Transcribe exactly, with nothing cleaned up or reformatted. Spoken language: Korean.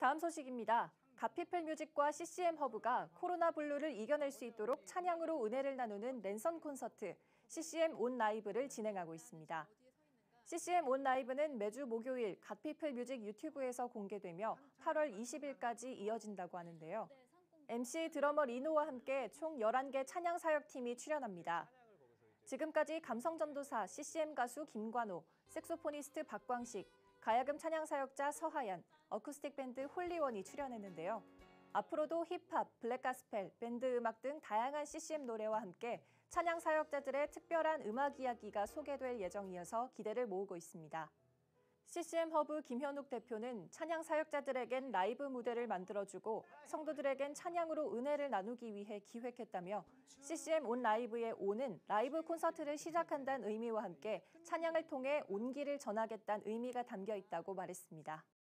다음 소식입니다. 갓피플 뮤직과 씨씨엠 허브가 코로나 블루를 이겨낼 수 있도록 찬양으로 은혜를 나누는 랜선 콘서트 씨씨엠 온 라이브를 진행하고 있습니다. 씨씨엠 온 라이브는 매주 목요일 갓피플 뮤직 유튜브에서 공개되며 팔월 이십일까지 이어진다고 하는데요. 엠씨 드러머 리노와 함께 총 열한 개 찬양 사역팀이 출연합니다. 지금까지 감성전도사 씨씨엠 가수 김관호, 색소포니스트 박광식, 가야금 찬양 사역자 서하얀, 어쿠스틱 밴드 홀리원이 출연했는데요. 앞으로도 힙합, 블랙가스펠, 밴드 음악 등 다양한 씨씨엠 노래와 함께 찬양 사역자들의 특별한 음악 이야기가 소개될 예정이어서 기대를 모으고 있습니다. 씨씨엠 허브 김현욱 대표는 찬양 사역자들에겐 라이브 무대를 만들어주고 성도들에겐 찬양으로 은혜를 나누기 위해 기획했다며 씨씨엠 온 라이브의 온은 라이브 콘서트를 시작한다는 의미와 함께 찬양을 통해 온기를 전하겠다는 의미가 담겨 있다고 말했습니다.